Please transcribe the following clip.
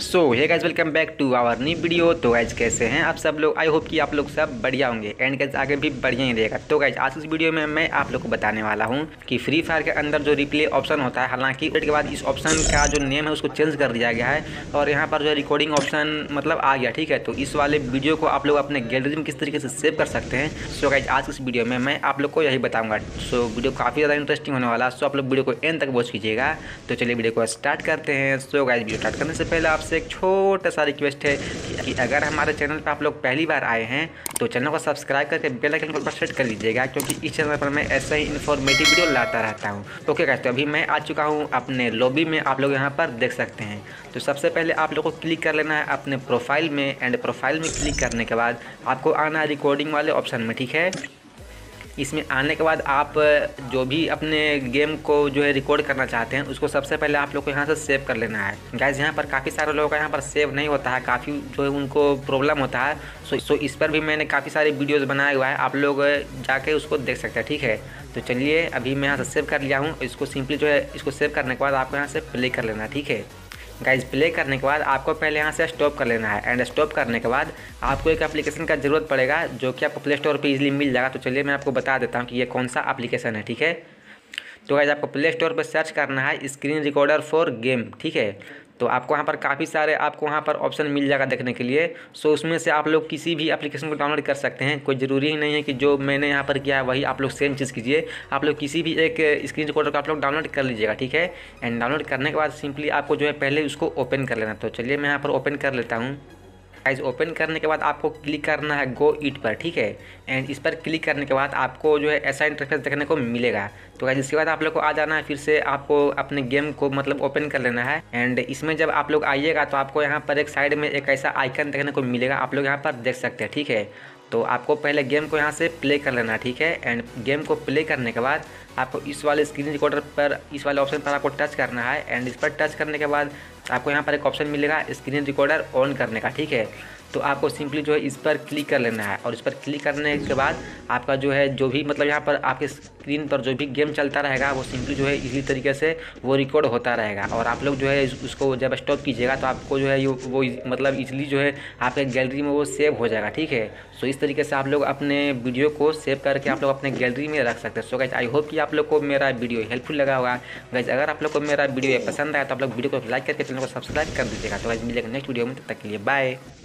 So hey guys, welcome back to our new video. तो guys कैसे हैं आप सब लोग? आई होप कि आप लोग सब बढ़िया होंगे एंड गाइस आगे भी बढ़िया ही रहेगा। तो गाइस आज इस वीडियो में मैं आप लोग को बताने वाला हूं कि फ्री फायर के अंदर जो रिप्ले ऑप्शन होता है, हालांकि अपडेट के बाद इस ऑप्शन का जो नेम है उसको चेंज कर दिया गया है और यहाँ पर जो रिकॉर्डिंग ऑप्शन मतलब आ गया। ठीक है, तो इस वाले वीडियो को आप लोग अपने गैलरी में किस तरीके से सेव कर सकते हैं, सो गाइस आज इस वीडियो में मैं आप लोग को यही बताऊँगा। सो वीडियो काफ़ी ज़्यादा इंटरेस्टिंग होने वाला है, सो आप लोग वीडियो को एंड तक वॉच कीजिएगा। तो चलिए वीडियो को स्टार्ट करते हैं। सो गाइस वीडियो स्टार्ट करने से पहले आपसे एक छोटा सा रिक्वेस्ट है कि अगर हमारे चैनल पर आप लोग पहली बार आए हैं तो चैनल को सब्सक्राइब करके बेल आइकन को सेट कर लीजिएगा, क्योंकि इस चैनल पर मैं ऐसा ही इन्फॉर्मेटिव वीडियो लाता रहता हूँ। ओके गाइस, तो अभी मैं आ चुका हूँ अपने लॉबी में, आप लोग यहाँ पर देख सकते हैं। तो सबसे पहले आप लोग को क्लिक कर लेना है अपने प्रोफाइल में एंड प्रोफाइल में क्लिक करने के बाद आपको आना है रिकॉर्डिंग वाले ऑप्शन में। ठीक है, इसमें आने के बाद आप जो भी अपने गेम को जो है रिकॉर्ड करना चाहते हैं उसको सबसे पहले आप लोग को यहाँ से सेव कर लेना है। गाइस यहाँ पर काफ़ी सारे लोगों का यहाँ पर सेव नहीं होता है, काफ़ी जो है उनको प्रॉब्लम होता है। सो इस पर भी मैंने काफ़ी सारे वीडियोस बनाया हुआ है, आप लोग जाके उसको देख सकते हैं। ठीक है, तो चलिए अभी मैं यहाँ से सेव कर लिया हूँ। इसको सिंपली जो है इसको सेव करने के बाद आपको यहाँ से प्ले कर लेना है। ठीक है गाइस, प्ले करने के बाद आपको पहले यहाँ से स्टॉप कर लेना है एंड स्टॉप करने के बाद आपको एक एप्लीकेशन का ज़रूरत पड़ेगा जो कि आपको प्ले स्टोर पर इजीली मिल जाएगा। तो चलिए मैं आपको बता देता हूँ कि ये कौन सा एप्लीकेशन है। ठीक है, तो गाइस आपको प्ले स्टोर पर सर्च करना है स्क्रीन रिकॉर्डर फॉर गेम। ठीक है, तो आपको वहाँ पर काफ़ी सारे आपको वहाँ पर ऑप्शन मिल जाएगा देखने के लिए। सो उसमें से आप लोग किसी भी एप्लीकेशन को डाउनलोड कर सकते हैं, कोई ज़रूरी ही नहीं है कि जो मैंने यहाँ पर किया है वही आप लोग सेम चीज़ कीजिए। आप लोग किसी भी एक स्क्रीन रिकॉर्डर को आप लोग डाउनलोड कर लीजिएगा। ठीक है, एंड डाउनलोड करने के बाद सिंपली आपको जो है पहले उसको ओपन कर लेना। तो चलिए मैं यहाँ पर ओपन कर लेता हूँ। गाइस ओपन करने के बाद आपको क्लिक करना है गो इट पर। ठीक है, एंड इस पर क्लिक करने के बाद आपको जो है ऐसा इंटरफेस देखने को मिलेगा। तो गाइस इसके बाद आप लोग को आ जाना है, फिर से आपको अपने गेम को मतलब ओपन कर लेना है। एंड इसमें जब आप लोग आइएगा तो आपको यहाँ पर एक साइड में एक ऐसा आइकन देखने को मिलेगा, आप लोग यहाँ पर देख सकते हैं। ठीक है, तो आपको पहले गेम को यहाँ से प्ले कर लेना है। ठीक है, एंड गेम को प्ले करने के बाद आपको इस वाले स्क्रीन रिकॉर्डर पर इस वाले ऑप्शन पर आपको टच करना है एंड इस पर टच करने के बाद आपको यहाँ पर एक ऑप्शन मिलेगा स्क्रीन रिकॉर्डर ऑन करने का। ठीक है, तो आपको सिंपली जो है इस पर क्लिक कर लेना है और इस पर क्लिक करने के बाद आपका जो है जो भी मतलब यहाँ पर आपके स्क्रीन पर जो भी गेम चलता रहेगा वो सिंपली जो है इसी तरीके से वो रिकॉर्ड होता रहेगा। और आप लोग जो है उसको जब स्टॉप कीजिएगा तो आपको जो है वो मतलब इजीली जो है आपके गैलरी में वो सेव हो जाएगा। ठीक है, सो इस तरीके से आप लोग अपने वीडियो को सेव करके आप लोग अपने गैलरी में रख सकते हैं। सो गाइस आई होप कि आप लोग को मेरा वीडियो हेल्पफुल लगा होगा। गाइस अगर आप लोग को मेरा वीडियो पसंद आया तो आप लोग वीडियो को लाइक करके चैनल को सब्सक्राइब कर दीजिएगा। तो गाइस मिलेगा नेक्स्ट वीडियो में, तब तक के लिए बाय।